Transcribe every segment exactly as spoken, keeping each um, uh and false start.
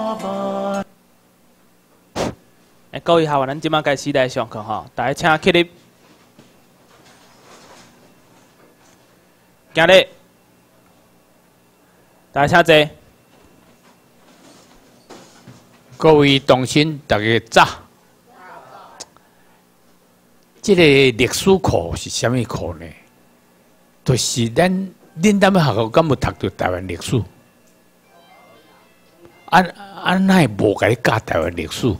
诶，各位学员，咱即马开始来上课吼，大家请起立，行礼，大家请坐。 各位同心，大家早。这个历史课是啥物课呢？就是咱恁踮咧学校敢有读到台湾历史？啊啊，哪会无甲你教台湾历史？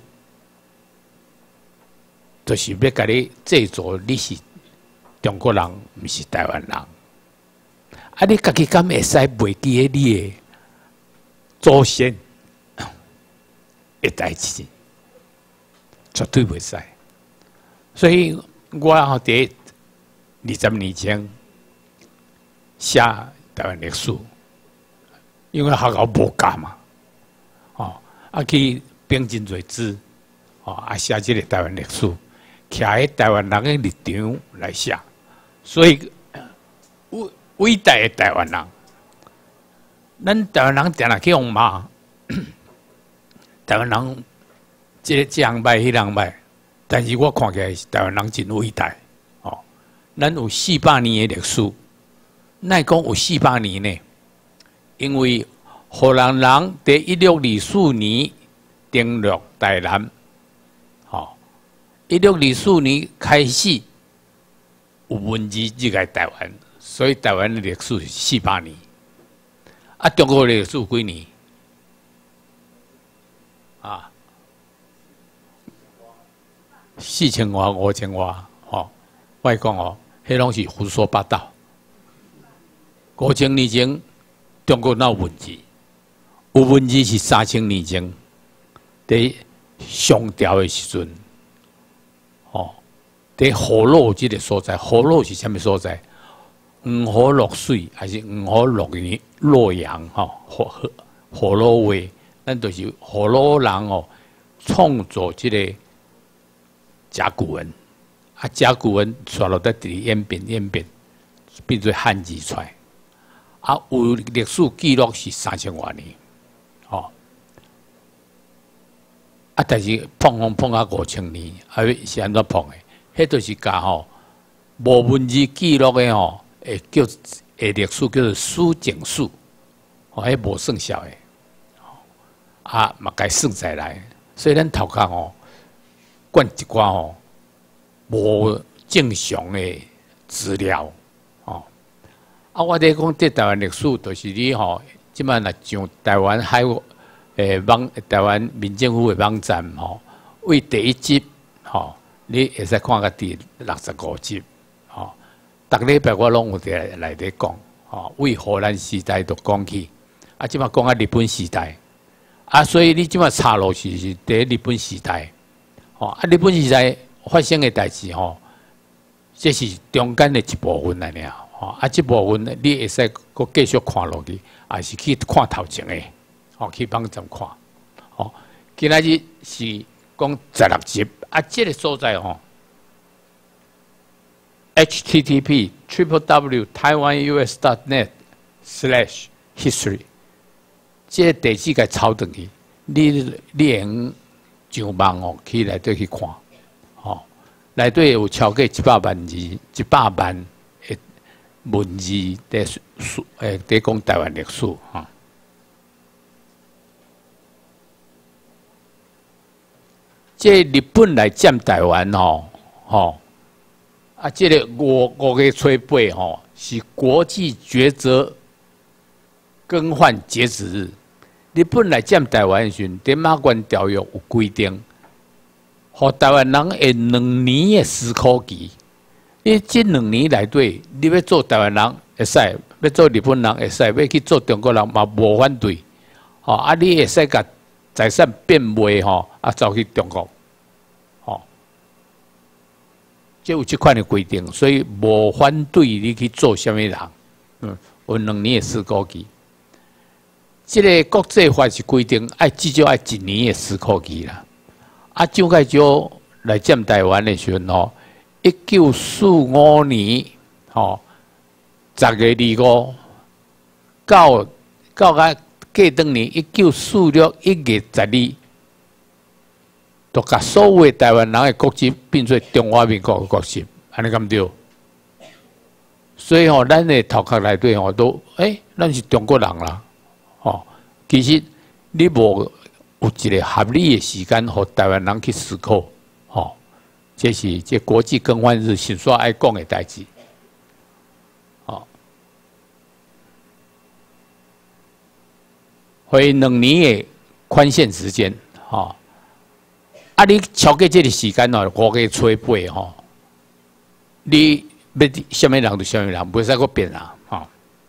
就是要甲你制作你是中国人，毋是台湾人。啊，你家己敢会使袂记诶你诶祖先诶代志？绝对袂使。所以我吼伫二十年前写台湾历史，因为学校无教嘛，哦，啊去编真侪字，哦，啊写即个台湾历史，徛喺台湾人嘅立场来写，所以伟伟大嘅台湾人，咱台湾人定定去用骂，台湾人即个这样歹，迄样歹。但是我看起来是台湾人真伟大，哦，咱有四百年的历史，奈讲有四百年呢？因为荷兰人在一六二四年登陆台南，哦，一六二四年开始有文字入来台湾，所以台湾的历史是四百年。啊，中国的历史有几年？啊？四千外、五千外，吼！我讲哦，迄拢是胡说八道。五千年前，中国哪有文字？有文字是三千年前，伫商朝的时阵，哦，伫河洛这个所在，河洛是啥物所在？黄河落水还是黄河落洛阳？吼，河河河洛话，咱就是河洛人哦，创作这个。甲骨文，啊，甲骨文传落在地演变演变，变做汉字出来。啊，有历史记录是三千多年，哦，啊，但是碰碰碰啊五千年，啊是安怎碰的？迄就是甲吼无文字记录的吼，会叫诶历史叫做书简史，哦，迄无算数的，啊，嘛该算起来，所以咱头壳吼。灌一寡吼无正常的资料，哦，啊，我伫讲这台湾历史，就是你吼，即摆若上台湾海诶网，台湾民政府的网站吼，为第一集吼，你会使看个第六十五集，吼，逐礼拜我拢有伫内底讲，吼，为荷兰时代都讲起，啊，即摆讲啊日本时代，啊，所以你即摆插落去是伫日本时代。哦，啊！日本时代发生的代志吼，这是中间的一部分来了。哦，啊，这部分你会使搁继续看落去，还是去看头前的，哦，去网站看。哦，今仔日是讲十六集，啊，这个所在吼 ，H T T P triple W Taiwan U S dot net slash history， 这个地址该抄转去，你你用。上网哦，去内底去看，哦，内底有超过一百万字、一百万的文字伫书诶，伫讲台湾历史哈。这日本来占台湾哦，吼，啊，这个五五月初八吼是国际抉择更换截止日。日本来占台湾时，伫马关条约有规定，互台湾人会两年的思考期。你这两年内底，你要做台湾人会使，要做日本人会使，要去做中国人嘛无反对。吼，啊，你会使甲财产变卖吼，啊，走去中国，吼，即有即款的规定，所以无反对你去做啥物人。嗯，有两年的思考期。这个国际法是规定，爱至少爱一年的思考期啦。啊，蒋介石来占台湾的时候，吼，一九四五年，吼，十月二五到到啊过当年一九四六一月十二，都甲所有的台湾人的国籍变做中华民国的国籍，安尼敢对？所以吼、哦，咱的头壳内底吼都，诶、欸，咱是中国人啦，吼。其实你无有一个合理的时间，互台湾人去思考，吼。这是这国际更换日先煞爱讲的代志，吼。回两年的宽限时间，吼。啊，你超过这个时间哦，五月初八吼，你要什么人就什么人，袂使搁变啊！吼，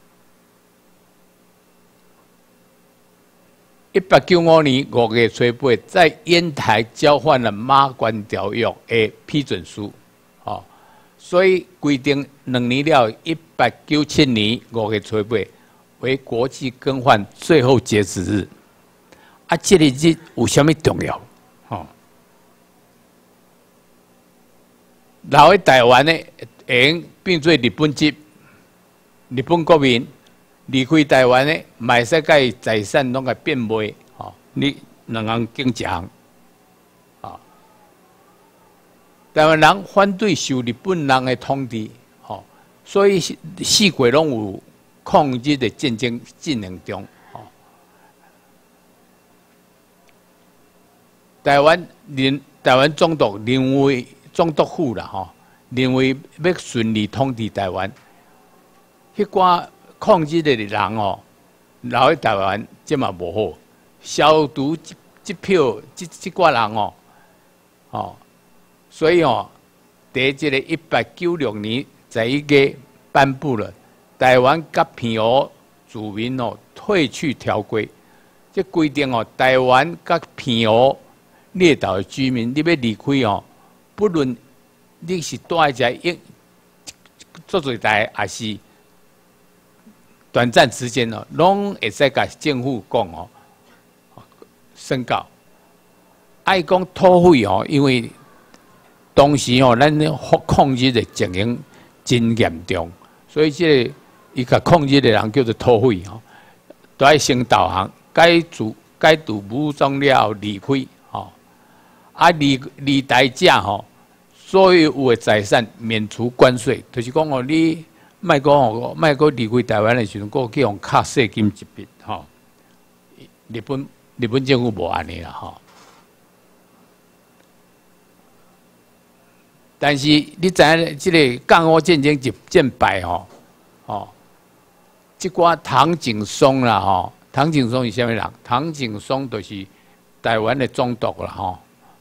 一八九五年五月初八，在烟台交换了《马关条约》的批准书，吼，所以规定两年了，一八九七年五月初八为国际更换最后截止日。啊，这个日有啥物重要？吼？留喺台湾的，会变做日本籍、日本国民，离开台湾的，卖使甲伊财产拢甲变卖，吼，你两人竞争，啊，台湾人反对受日本人的统治，吼，所以四国拢有抗日的战争进行中，吼。台湾人，台湾总督认为。总督府啦，吼，认为要顺利统治台湾，迄寡抗日的人哦，留喺台湾，即嘛无好，消毒即即票即即寡人哦，哦，所以哦，第即个一八九六年十一月颁布了台湾甲澎湖主民哦退去条规，即规定哦，台湾甲澎湖列岛的居民，你要离开哦。不论你是住在一做做代，还是短暂时间哦，拢会使甲政府讲哦，宣告。爱讲土匪哦，因为当时哦，咱抗日的情形真严重，所以这个伊甲抗日的人叫做土匪哦，都爱先导航，该组该度武装了离开哦，啊离离台者吼。所有有的财产免除关税，就是讲哦，你莫讲哦，莫讲离开台湾的时阵，个去用卡税金一笔吼。日本日本政府无安尼啦吼。但是你知影，即个港澳战争一战败吼，吼，即寡唐景崧啦吼，唐景崧是啥物人？唐景崧就是台湾的总督啦吼。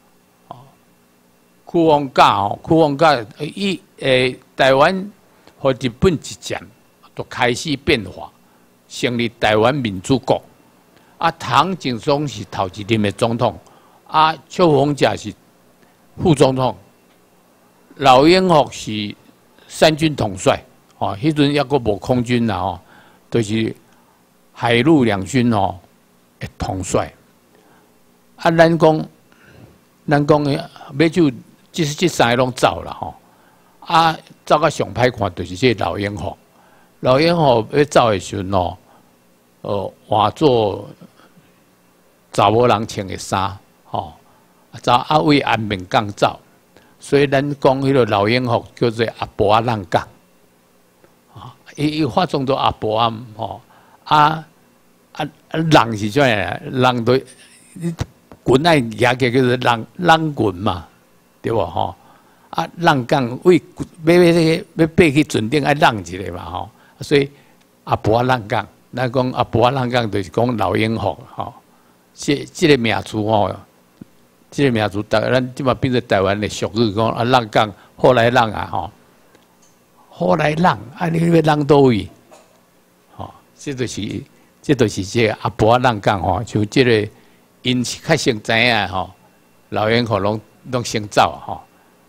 库王甲吼，库王甲伊诶，台湾和日本一战，就开始变化，成立台湾民主国。啊，唐景崧是头一任的总统，啊，邱逢甲是副总统，老烟福是三军统帅。哦，迄阵抑阁无空军啦吼，就是海陆两军哦的统帅。啊，咱讲，咱讲要就。即是即三个拢走了吼，啊，走到上歹看就是这老烟福，老烟福要走的时阵哦，呃，换做查某人穿的衫，吼，走阿伟安眠港走，所以咱讲迄个老烟福叫做阿婆仔浪港，啊，伊伊化妆做阿婆仔吼，啊啊啊，人是怎样？人都棍爱举起叫做人人棍嘛。对无吼？啊，浪港为要要那个要爬去船顶，爱浪一下嘛吼。所以阿婆浪港，咱讲阿婆浪港就是讲老烟福吼。这这个名词吼，这个名词，台咱即马变成台湾的俗语，讲啊浪港后来浪啊吼，后来浪啊你要浪倒位？吼，这就是这就是这个阿婆浪港吼，就这个因是较先知影吼，老烟福拢。拢先走吼，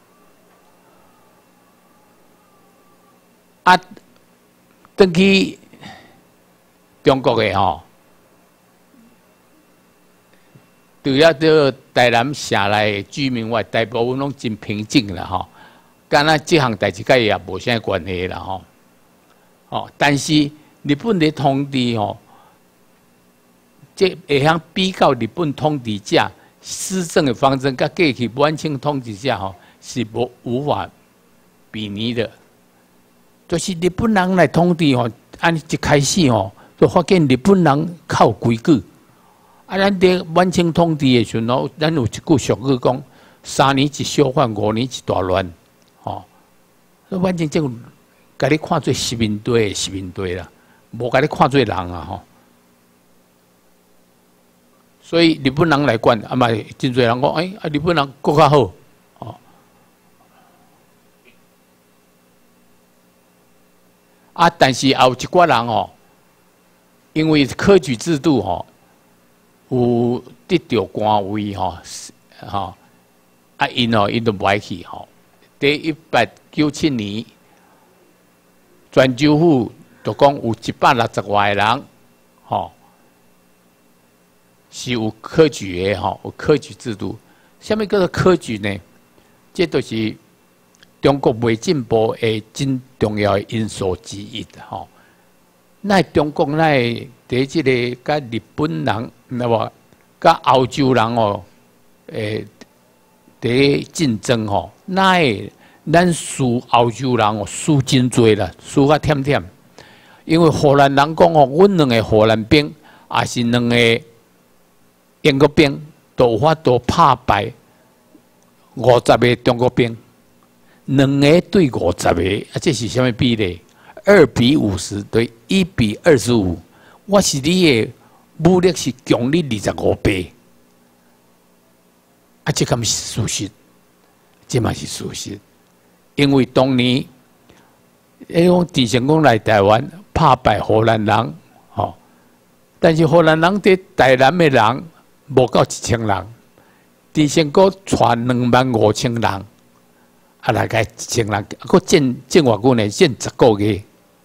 啊，登去中国的吼，除了这台南城内的居民外，大部分拢真平静啦吼。敢若这项代志甲伊也无啥关系啦吼。哦，但是日本的统治吼， 这会晓比较日本统治者施政的方针，甲过去满清统治者吼是无无法比拟的。就是日本人来统治吼，按一开始吼，就发现日本人靠规矩。啊，咱伫满清统治的时候，咱有一句俗语讲：三年一小反，五年一大乱。吼，满清政府甲你看做殖民地的殖民地啦，无甲你看做人啊吼。所以日本人来管，啊嘛真侪人讲，哎，啊日本人更较好。 啊，但是也有一寡人哦，因为科举制度吼、哦，有得到官位吼，吼啊，因哦，因都不爱去吼。第一八九七年，泉州府就讲有一百六十外个人，吼、哦，是有科举的吼，有科举制度。什么叫做科举呢？这都是。 中国未进步的真重要的因素之一吼。那中国那伫即个甲日本人，那么甲欧洲人哦，诶，伫竞争吼，那咱输欧洲人哦，输真多啦，输甲忝忝。因为荷兰人讲哦，阮两个荷兰兵，也是两个英国兵，都有法度拍败五十个中国兵。 两个对五十个，啊，这是什么比例？二比五十对一比二十五。我是你的武力是强你二十五倍，啊，这敢是事实？这嘛是事实。因为当年，迄种郑成功来台湾拍败荷兰人，吼、哦，但是荷兰人伫台南的人无到一千人，郑成功传两万五千人。 啊，大概一千人，佫建建偌久呢？建十个月，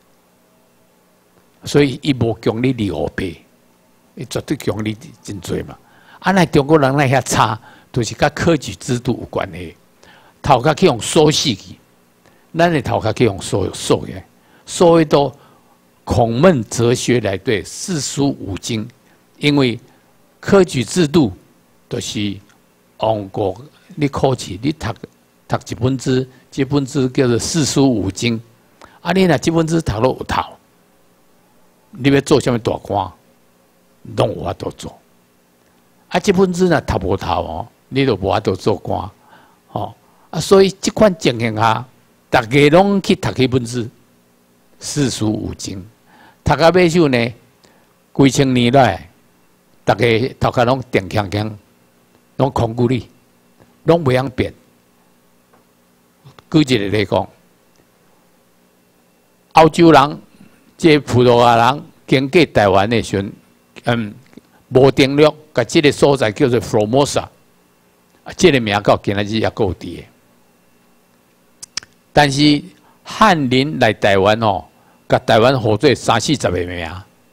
所以伊无强你二五倍，伊绝对强你真多嘛。啊，那中国人那遐差，都、就是甲科举制度有关系。头壳去用数死去，咱的头壳去用数数嘅，所以都孔孟哲学来对四书五经，因为科举制度就是王国你考试你读。 读一本书，这本书叫做四书五经。啊，你若这本书读了有头，你要做什么大官，拢有法度做。啊，这本书若读无头哦，你就无法度做官。哦，啊，所以这款情形下，大家拢去读这本书，四书五经。读到尾首呢，几千年来，大家头壳拢定锵锵，拢空骨力，拢袂晓变。 举一个来讲，欧洲人、即葡萄牙人经过台湾的时阵，嗯，无登陆，甲即个所在叫做 Formosa， 啊，即个名到今仔日也够伫。但是汉人来台湾哦，甲台湾合作三四十个名，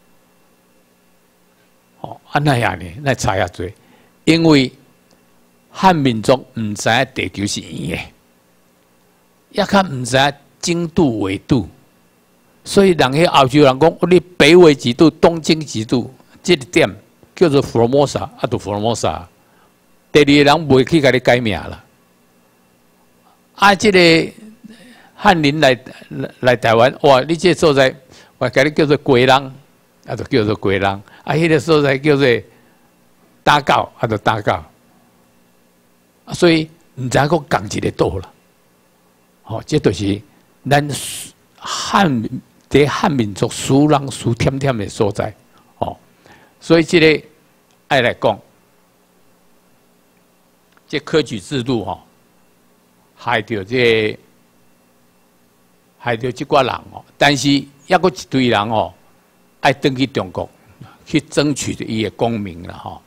哦，啊那样呢，那差遐多，因为汉民族毋知影地球是圆的。 也较毋知经度纬度，所以人迄欧洲人讲，你北纬几度，东经几度，这个点叫做 Formosa， 啊，就 Formosa。第二个人袂去甲你改名啦。啊，这个汉人来来台湾，哇，你这个所在，我甲你叫做龟人，啊，就叫做龟人。啊，迄个所在叫做打狗，啊，就打狗。所以毋知讲讲一个倒啦。 哦，这就是咱汉在汉民族输人输忝忝的所在，哦，所以这个爱来讲，这科举制度吼，害着这害着这寡人哦，但是也有一堆人哦，爱登去中国去争取伊的功名啦吼，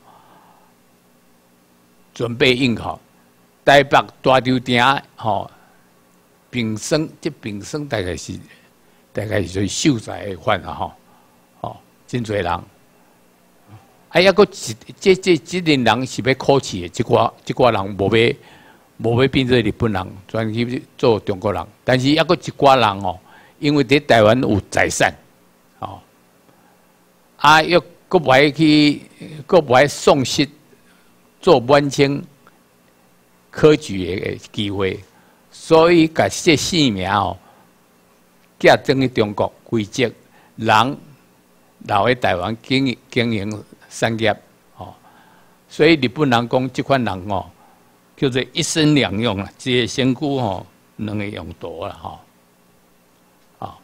准备应考，台北大稻埕吼。 平生，这平生大概是大概是最秀才的款啊吼，哦，真侪人。啊，抑个一这这这类人是要考试的，即寡即寡人无要无要变做日本人，转去做中国人。但是抑个一寡人哦，因为伫台湾有财产，哦，啊，又搁不爱去佫无爱丧失做满清科举的机会，所以甲这姓名哦，寄转去中国规则，人留喺台湾经营经营产业哦，所以日本人讲即款人哦，叫做一生两用啦，一个身躯吼，两个用途啦吼，啊，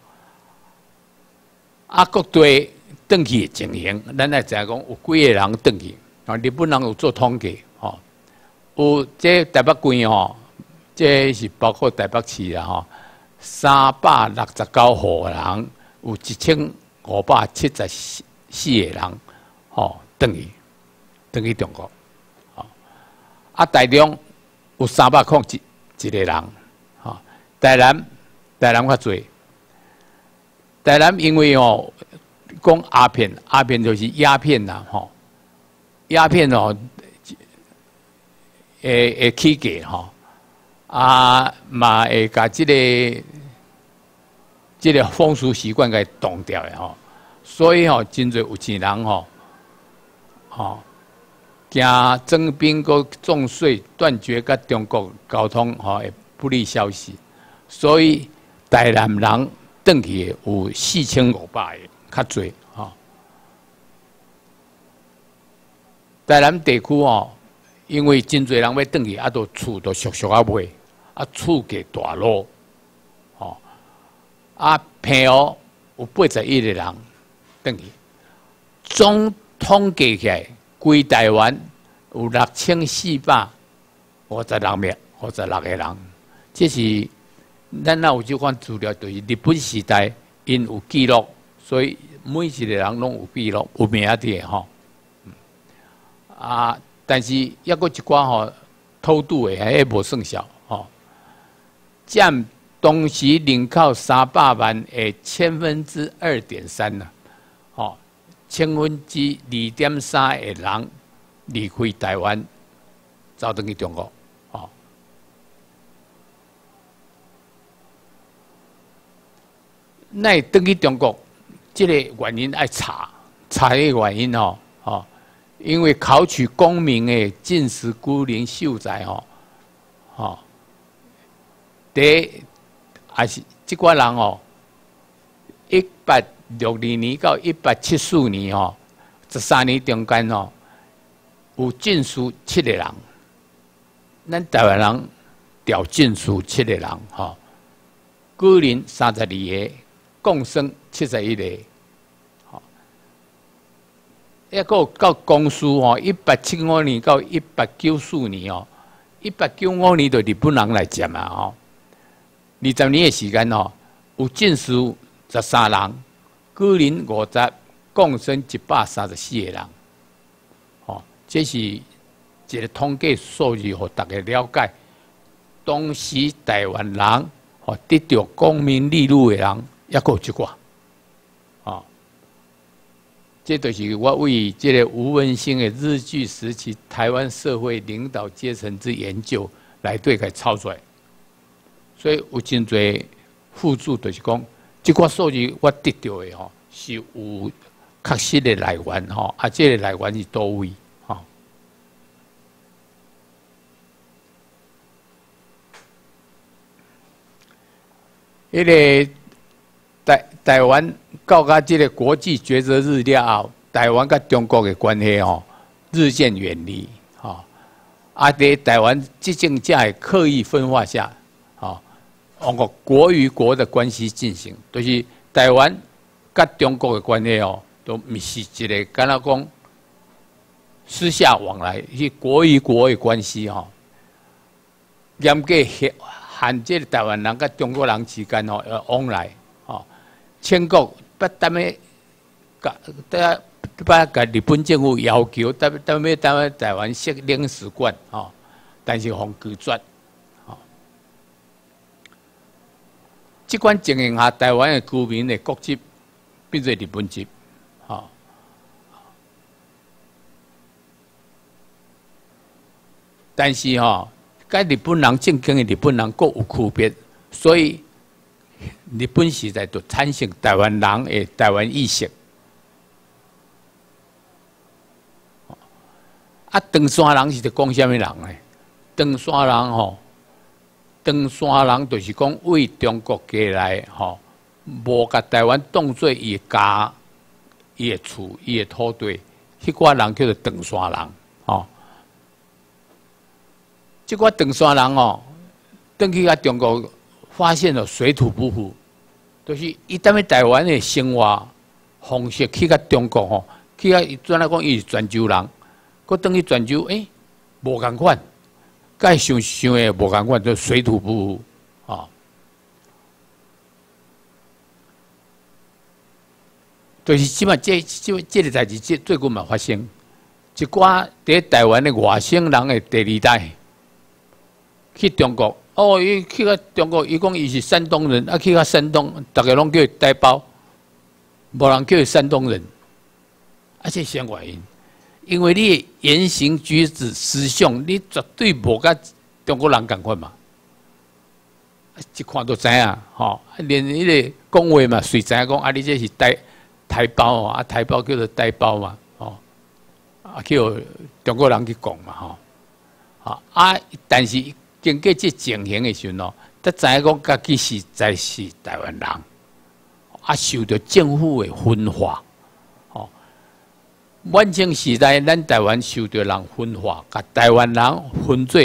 啊各队转去的情形，咱来知影讲有几个人转去，啊，日本人有做统计吼，有这台北县吼，这是包括台北市啦吼，三百六十九户人，有一千五百七十四个人，吼，转去转去中国，吼，啊，台中有三百零一一个人，吼，台南台南较侪，台南因为哦，讲鸦片，鸦片就是鸦片啦，吼，鸦片哦，会会起价吼，啊嘛会甲即个。这个风俗习惯给冻掉的吼，所以吼，真侪有钱人吼，吼，惊征兵佮重税，断绝甲中国交通吼的不利消息，所以台南人转去有四千五百个较侪吼。台南地区吼，因为真侪人要转去，啊，都厝都俗俗啊卖，啊，厝价大落。啊，平湖有八十一个人转去，总统计起来，规台湾有六千四百五十六名，五十六个人。这是咱若有这款资料，就是日本时代因有记录，所以每一个人拢有记录，有名的吼。啊，但是抑佫一寡吼偷渡的，还无算小吼，占。当时人口三百万的千分之二点三呐，吼，千分之二点三的人离开台湾，走转去中国，吼。那转去中国，这个原因爱查，查的原因吼，吼，因为考取功名的进士孤零秀才吼，吼，第。也是即寡人哦，一八六二年到一八七四年哦，十三年中间哦，有进士七个人，咱台湾人调进士七个人吼，孤零三十二个，共生七十一个，吼，一个到公司哦，一八七五年到一八九四年哦，一八九五年就日本人来占啊吼。二十年的时间哦，有进士十三人，孤零五十，共生一百三十四个人。哦，这是一个统计数字，互大家了解。当时台湾人哦得到功名利禄的人，也有一寡。哦，这就是我为这个吴文兴的日据时期台湾社会领导阶层之研究来对佢抄出来。所以有真侪辅助，就是讲，即个数字我得到的吼，是有确实的来源吼，啊，这个来源是多位吼。迄个台台湾到甲即个国际抉择日了后，台湾甲中国的关系吼日渐远离吼，啊，在台湾执政者的刻意分化下，吼。通过国与国的关系进行，就是台湾跟中国的关系哦，都不是一个敢若讲私下往来，是国与国的关系哈、哦。严格限限制台湾人跟中国人之间哦要往来哦，全国不但要甲大家不甲日本政府要求，但但要台湾台湾设领事馆哦，但是互拒绝。这款情形下，台湾的居民的国籍变做日本籍，哈。但是哈，跟日本人正经的日本人各有区别，所以日本时代就产生台湾人的台湾意识。 啊，长山人是伫讲啥物人呢？长山人吼，长山人就是讲为中国过来吼，无甲台湾当做伊的家、伊的厝、伊的土地，迄寡人叫做长山人吼。即寡长山人哦，登去甲中国发现了水土不服，就是伊踮咧台湾的生活方式去甲中国吼，去甲转来讲伊是泉州人，佮登去泉州，诶，无共款。甲伊想想诶无共款，就水土不服啊。就是即马这这这个代志，这最近嘛发生，一寡伫台湾诶外省人诶第二代去中国，哦，伊去到中国，伊讲伊是山东人，啊去到山东，逐个拢叫伊台胞，无人叫伊山东人，啊这是啥原因？因为你的言行举止思想，你绝对无甲中国人共款嘛。一看都知影，吼，连迄个讲话嘛，随知影讲啊，你这是台台胞啊，台胞叫做台胞嘛，吼，啊叫中国人去讲嘛，吼，啊啊，但是经过这情形的时候哦，才知影讲家己实在是台湾人，啊，受到政府的分化。晚清时代，咱台湾受到人分化，甲台湾人分做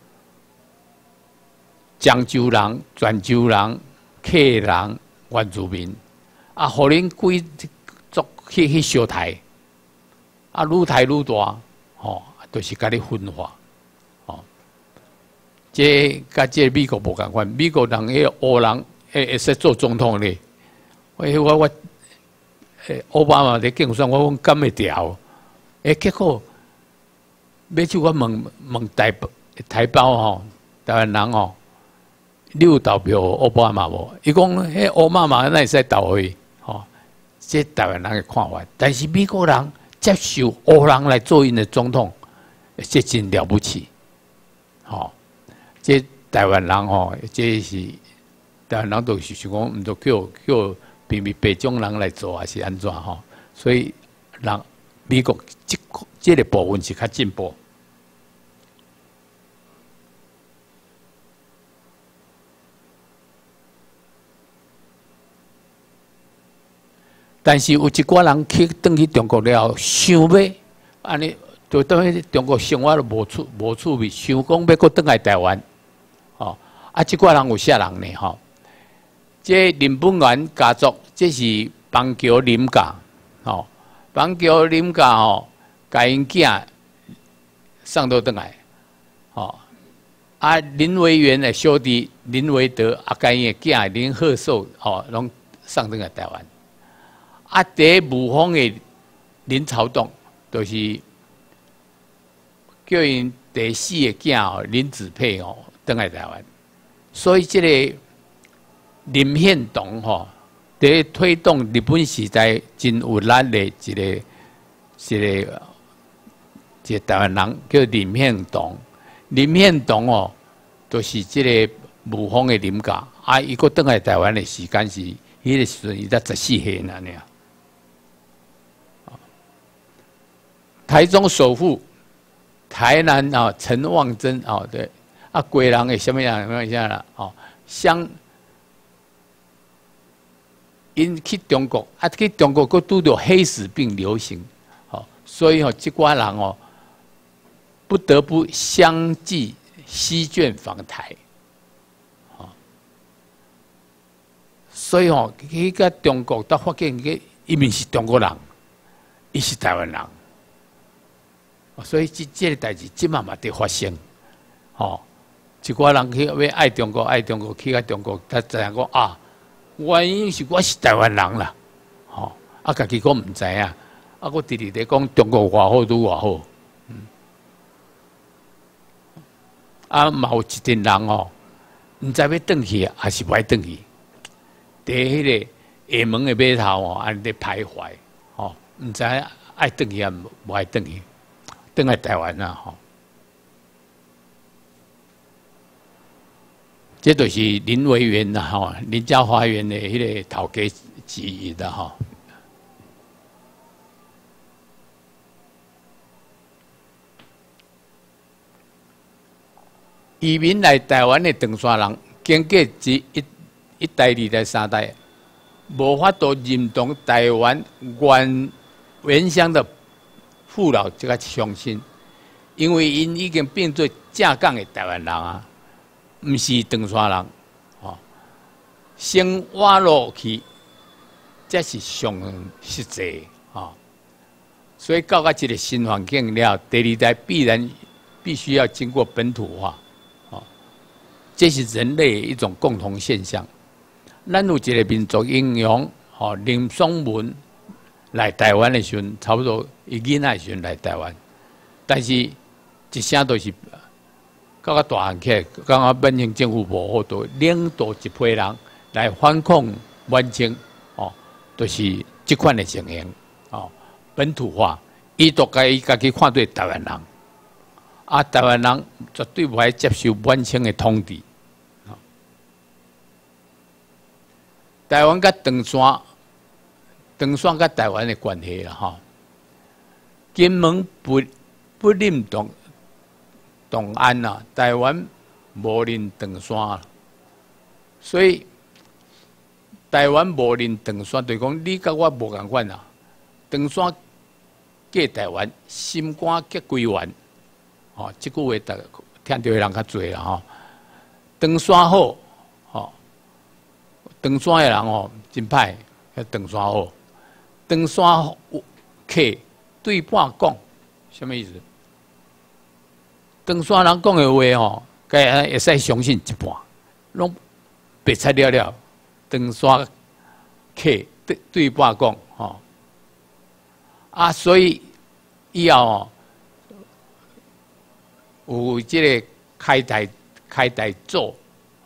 漳州人、泉州人、客人、原住民，啊，互恁贵族去去烧台，啊，愈台愈大，吼，就是甲你分化，吼。这甲这美国无共款，美国人迄个黑人会会使做总统咧，我我我。诶，奥巴马伫竞选，我讲敢会调？诶，结果要去我问问台台胞吼，台湾人吼，你有投票奥巴马无？伊讲，迄奥巴马那会使投去，吼，这台湾人的看法。但是美国人接受黑人来做因的总统，这真了不起，吼。这台湾人吼，这是台湾人都是想讲，毋都叫叫。比比北中人来做还是安怎吼？所以让美国这这个部分是较进步。但是有一寡人去转去中国了，想要安尼，就等于中国生活都无趣无趣味，想讲要搁转来台湾，吼啊！即寡人有啥人呢？吼？这林本源家族，这是邦桥林家，吼，邦桥林家吼，甲因囝送到转来，吼，啊林维源的小弟林维德，啊甲因的囝林鹤寿，吼，拢送转来台湾。啊，第武丰的林朝栋，就是叫因第四个囝哦，林子佩哦，转来台湾，所以这个。林献堂吼，伫推动日本时代真有力的一个一个一个台湾人叫林献堂。林献堂哦，就是即个武丰的林家，啊，伊个转来台湾的时间是迄个时阵，伊才十四岁呢尔。台中首富，台南啊陈望珍哦，对，啊贵人的什么样什么样啦？哦，乡。因去中国，啊去中国，佮拄着黑死病流行，吼，所以吼，即寡人哦，不得不相继西卷访台，吼，所以吼，去个中国，才发现个伊面是中国人，伊是台湾人，所以即即个代志，即嘛嘛伫发生，吼，一寡人去要爱中国，爱中国，去个中国，他知影讲啊。原因是我是台湾人啦，吼，啊，家己讲毋知影，啊，我直直咧讲中国偌好拄偌好，嗯，啊，嘛有一群人哦，毋知要转去还是歹转去，伫迄个厦门的码头哦，安尼咧徘徊，吼，毋知爱转去啊，无爱转去，转来台湾啊，吼。这就是林维源呐，吼，林家花园的迄个头家之一的吼。 移民来台湾的长沙人，经过一一一代、二代、三代，无法度认同台湾原原乡的父老这个乡亲，因为因已经变做正港的台湾人啊，毋是长沙人，哦，先挖落去，才是上实际啊。所以到到一个新环境了，第二代必然必须要经过本土化，哦，这是人类一种共同现象。咱有一个民族英雄，哦，林松文来台湾的时候，差不多伊囡仔时阵来台湾，但是一声都是到个大汉起来，刚刚闽清政府无好多领导一批人来反抗满清，哦，都、就是这款的情形，哦，本土化，伊都该伊家己看对台湾人，啊，台湾人绝对不会接受满清的统治。台湾甲长沙，长沙甲台湾的关系啦，哈，金门不不认同同安啦，台湾无认长沙，所以台湾无认长沙，就是讲你甲我无共款啦。长沙过台湾，心肝结归元，哦，即句话大听到的人较侪啦，吼。长沙好。长沙的人哦，真歹，迄长沙好。长沙客对半讲，什么意思？长沙人讲的话哦，该会使相信一半，拢白菜了了。长沙客对对半讲，吼啊，所以以后哦，有这个开台开台组。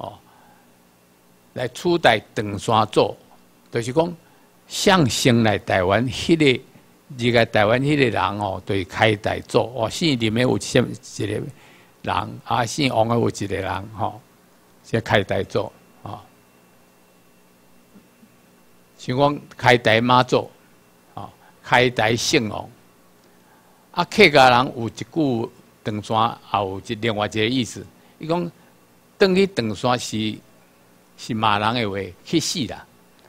来取代长沙组，就是讲向先来台湾，迄、那个入来台湾迄个人哦，就是开台组哦，姓林的有什一个人，啊姓王的有一个人吼、哦，即开台组啊，像讲开台妈祖啊，开台圣王，啊客家人有一句长沙，也有一另外一个意思，伊讲等去长沙是。是骂人的话，去死啦！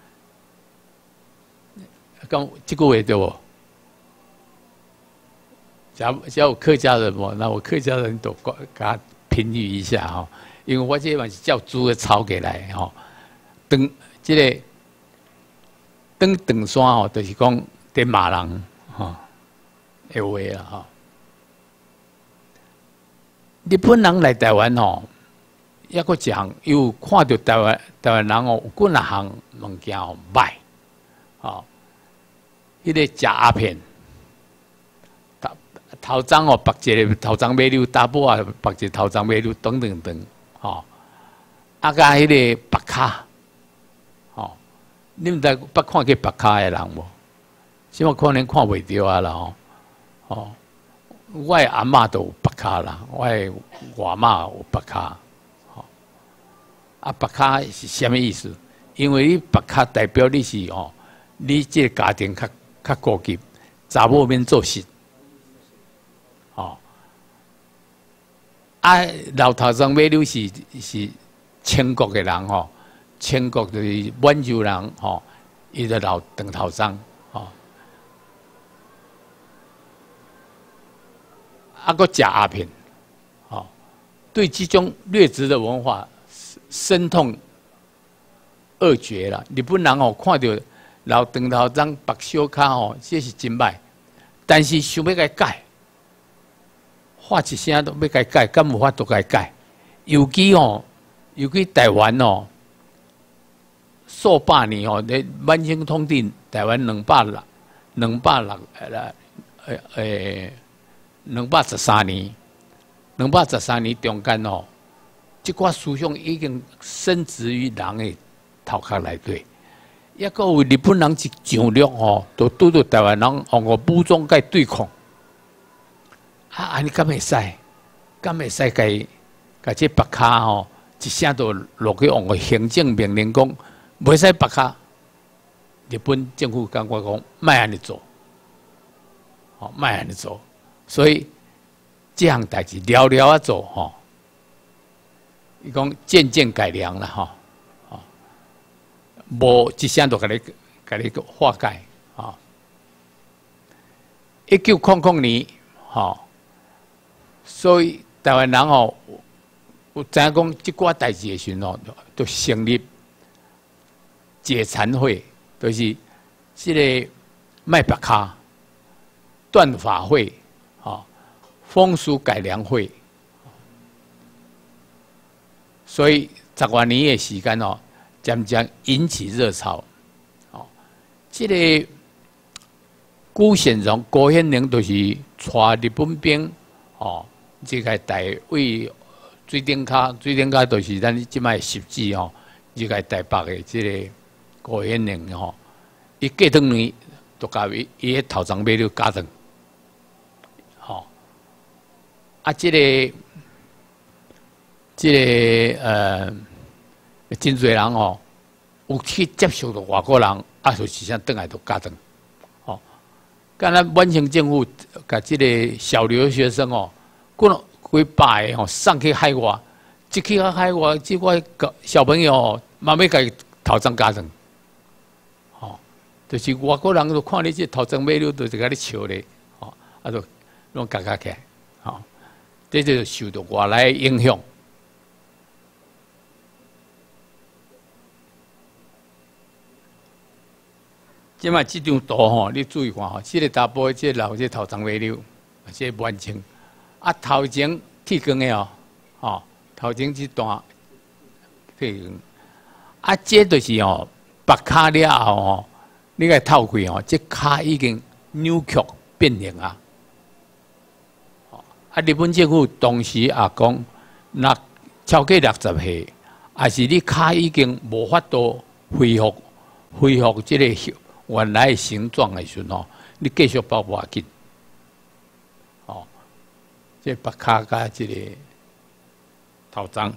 讲这句话对不？假假有客家人无？那我客家人都给他评语一下哈，因为我这嘛是照猪的抄过来哈。等这个等长沙哦，就是讲在骂人哈的话啦哈。日本人来台湾哦。抑个一项，又看到台湾台湾人哦，有几项物件哦歹，哦，迄个食鸦片，头头鬃哦，绑一个头鬃尾溜，大波啊，绑一个头鬃尾溜，等等等，哦，啊甲迄个白卡，哦，你毋知捌看过白卡的人无？即么可能看袂着啊啦，哦，哦，我的阿嬷都有白卡啦，我的外妈有白卡。啊，白卡是什么意思？因为你白卡代表你是哦，你这个家庭较较高级，查某免做事，哦。啊，老头子尾溜是是清国的人吼，清国就是满洲人吼，伊就老长头鬃吼，啊，个食鸦片，吼，对这种劣质的文化。深痛恶绝啦！日本人哦，看到老长头鬃、白小脚哦，这是真歹。但是想要甲改，话一声都要甲改，敢无法度甲改？尤其哦，尤其台湾哦，数百年哦，咧满清统治台湾两百六、两百六呃呃呃两百十三年，两百十三年中间哦。这寡思想已经深植于人的头壳内底，抑个有日本人一上陆吼，都拄到台湾人用个武装甲对抗，啊，安尼敢会使？敢会使甲甲这白卡吼，一声都落去用个行政命令讲，袂使白卡。日本政府感觉讲，莫安尼做，吼，莫安尼做，所以这项代志了了啊做吼。 伊讲渐渐改良了哈，啊，无一声就甲你甲你化解啊。一九空空年，哈，所以台湾人哦，有知影讲即寡代志的时候，都成立解馋会，就是即个卖白卡、断发会，啊，风俗改良会。所以十多年的时间哦，渐渐引起热潮。哦，这个辜显荣、郭显荣都是带日本兵哦，这个台位水顶卡，水顶卡都是咱即摆实际哦，这个台北的这个郭显荣哦，伊过两年就甲伊伊个头长买了加长。好，啊，这个。这个呃，真侪人哦，有去接受到外国人，啊，就是啥转来都家长，哦，敢若满清政府甲这个小留学生哦，几几百个哦送去海外，一去到海外，即个小朋友哦，慢慢甲伊头长家长，哦，就是外国人都看你这头长尾了，都是甲你笑咧，哦，啊，都拢夹夹起来，哦，这就受到外来影响。即卖即张图吼，你注意看吼，即、这个查甫，即、这个老，即、这个头长尾溜，即、这个完清。啊，头前剃光的哦，吼，头前即段剃光。啊，这就是哦，白卡了后吼，你个透开吼，这卡已经扭曲变形啊。啊，日本政府当时也讲，那超过六十岁，也是你卡已经无法度恢复，恢复即个。原来形状的时候，你继续包无要紧，哦，这白卡加这个头章，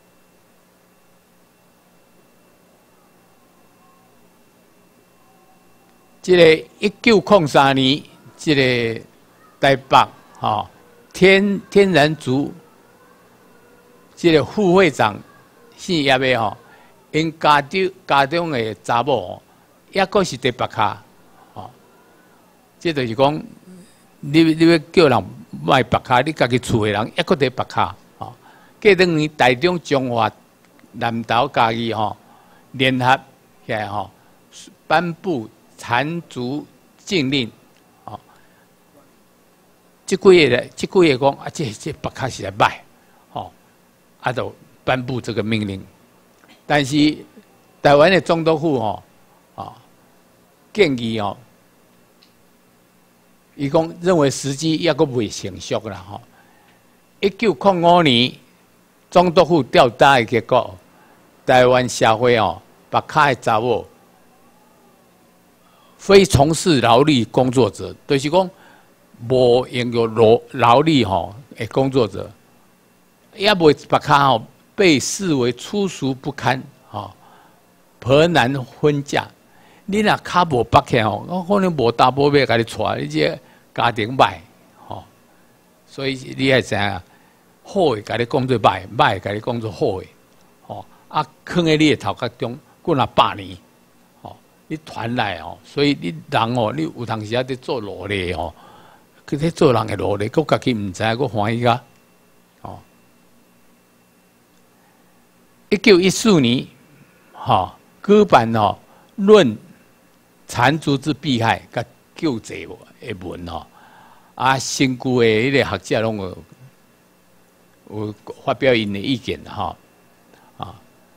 这个一九零三年，这个台北哦天天然族，这个副会长姓叶的吼，因家中家中的查某。抑个是第白卡，哦，这就是讲，你你要叫人卖白卡，你家己厝的人抑个第白卡，哦，过两年台中中华南投家己吼联合起来吼，颁布残族禁令，哦，即几个咧，即几个讲啊，这这白卡是来卖，哦，啊就颁布这个命令，但是台湾的总督府吼。建议哦，伊讲认为时机抑阁未成熟啦吼。一九零五年总督府调查的结果，台湾社会哦，白卡的查某非从事劳力工作者，就是讲无用有劳劳力吼的工作者，也未白卡吼被视为粗俗不堪吼，婆男婚嫁。你若卡无绑起吼，我可能无大波要甲你带，你这家庭歹吼，所以你爱知影，好的甲你讲做歹，歹甲你讲做好的，吼啊，藏在你的头壳中，过若百年，吼，你传来哦，所以你人哦，你有当时啊伫做奴隶吼，去咧做人的奴隶，佫家己毋知，佫欢喜啊，哦，一九一四年，吼举办哦论。残族之弊害甲救济的文吼，啊，身躯的迄个学者拢有有发表因的意见吼，啊，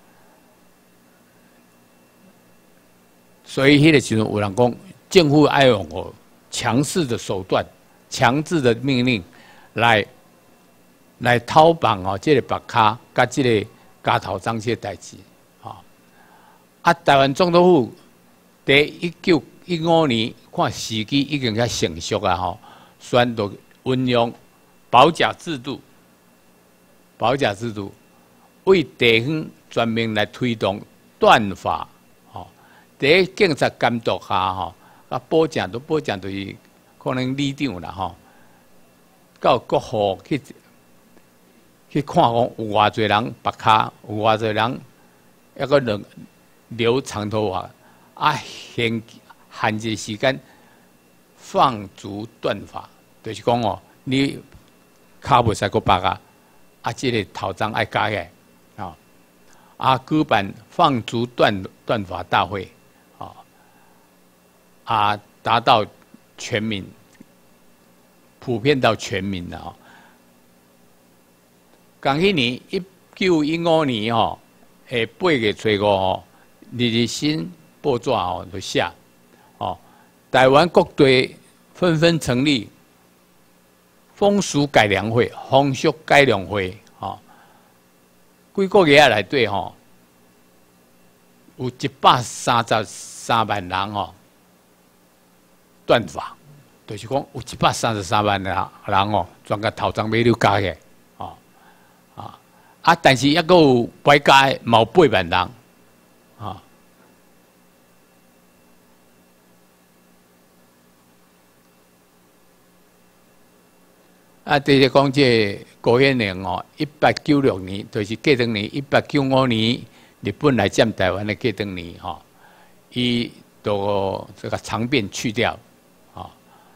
所以迄个时阵有人讲，政府爱用哦强势的手段、强制的命令来来讨绑哦，这个白卡甲这个加头章这代志，啊，啊，台湾总督府。第一九一五年，看时机已经较成熟啊！吼，宣布运用保甲制度，保甲制度为地方专门来推动断发，吼，在警察监督下，吼，啊，保甲都保甲就是可能里长啦，吼，到各户去去看讲有偌侪人白卡，有偌侪人一个留留长头发，啊，限限制时间放逐断发，就是讲哦，你骹袂使个白啊，啊，即、这个头章爱改个啊，啊，举办放逐断断发大会，啊，啊，达到全民，普遍到全民了啊。讲迄年一九一五年吼，诶八月初五吼，日日新报纸吼就写，哦，台湾各地纷纷成立风俗改良会、风俗改良会，吼，几个月内底吼，有一百三十三万人吼断发，就是讲有一百三十三万人人哦，全个头章尾都加起。啊！但是抑阁有白加的，嘛有八万人，啊！啊，第一讲这高彦良哦，一八九六年，就是过当年一八九五年，日本来占台湾的过当年吼，伊都这个长辫去掉，啊！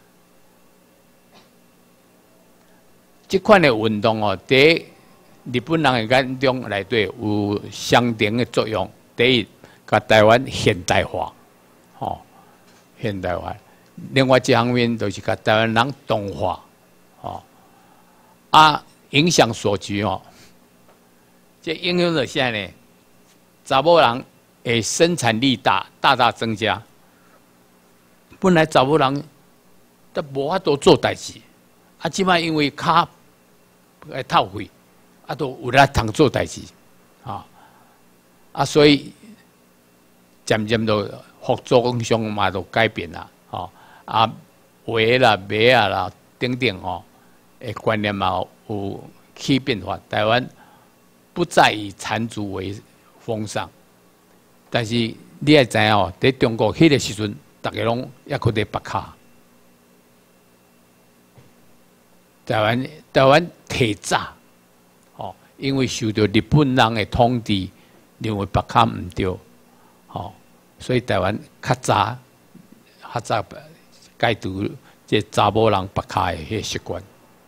这款的运动哦，第一。日本人的眼中内底有相同的作用。第一，甲台湾现代化，吼、哦，现代化。另外一方面，就是甲台湾人同化，哦，啊，影响所及哦。这影响了啥呢？查某人的生产力大大大增加。本来查某人都无法度做代志，啊，即摆因为骹诶透费。啊，都有咧通做代志，啊，啊，所以渐渐都服装上嘛都改变啦，吼，啊，鞋啦、袜啊啦等等吼，诶观念嘛有起变化。台湾不再以缠足为风尚，但是你也知影哦，在中国迄个时阵，大家拢也可得白卡。台湾台湾体早。因为受到日本人的统治，认为白卡唔对，吼，所以台湾较早、较早改读这查某人白卡的迄习惯。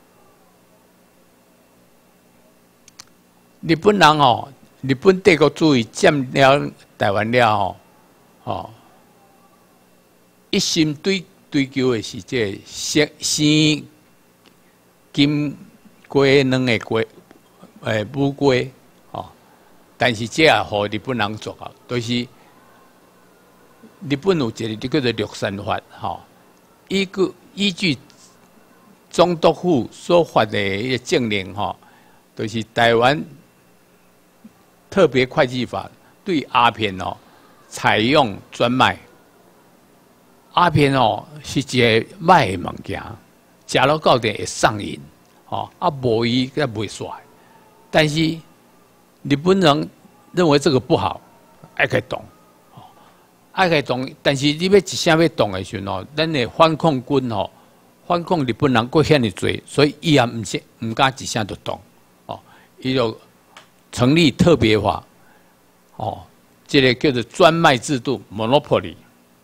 日本人哦，日本帝国主义占了台湾了吼，哦，一心追追求的是这生生金龟卵的龟。诶，乌龟哦，但是这也互日本人做到，就是日本有一个叫做六三法，吼，依据依据总督府所发的一个政令，吼，就是台湾特别会计法对鸦片哦采用专卖。鸦片哦是一个歹的物件，食了到底会上瘾，吼，啊无伊则袂煞。但是日本人认为这个不好，爱去动，爱去动。但是你要一声要动的时候哦，咱的反抗军吼，反抗日本人过遐尼多，所以伊也唔是唔敢一声就动，哦，伊就成立特别法，哦，这个叫做专卖制度 （monopoly）。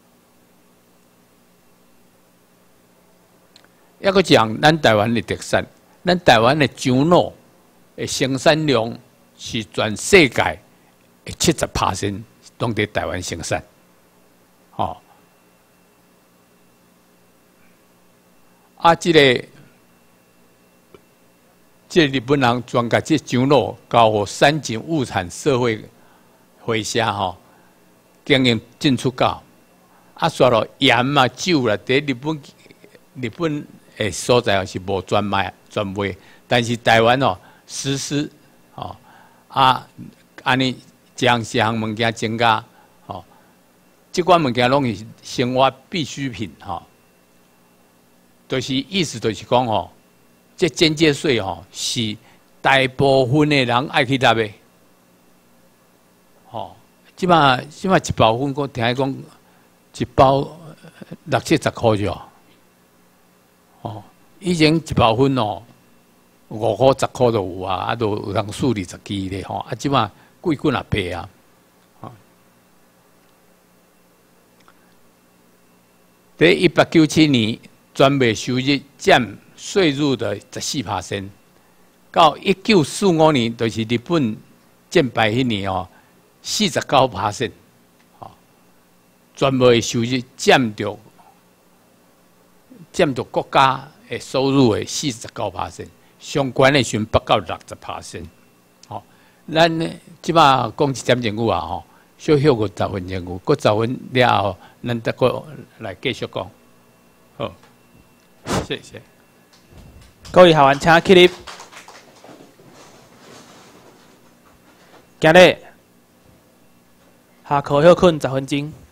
要个讲咱台湾的特产，咱台湾的樟脑。诶，生产量是全世界诶七十趴先拢伫台湾生产，吼、哦。啊，即、這个即、這個、日本人专甲即樟脑交互三井物产社会会社吼，经营进出口，啊，说了盐啊、酒啦，伫日本日本诶所在是无专卖专卖，但是台湾哦。实施，哦啊，安尼将这项物件增加，哦，这款物件拢是生活必需品，吼、哦，就是意思就是讲，吼，这间接税，吼，是大部分的人爱去纳的，吼、哦，即马即马一包粉，我听讲一包六七十块就，哦，以前一包粉哦。 五块、十块都有啊，啊，都有人数二十支咧吼，啊，即马贵几啊倍啊！在一八九七年，专卖收入占税入的十四趴先，到一九四五年，就是日本战败迄年哦，四十九趴先，哦，专卖收入占着占着国家的收入的四十九趴先，相关的选不到六十趴先，好，咱呢即马讲一点钟句啊吼。小休个十分钟，过十分了后，咱再个来继续讲。好，谢谢。 各位学员请起立。今日下课休困十分钟。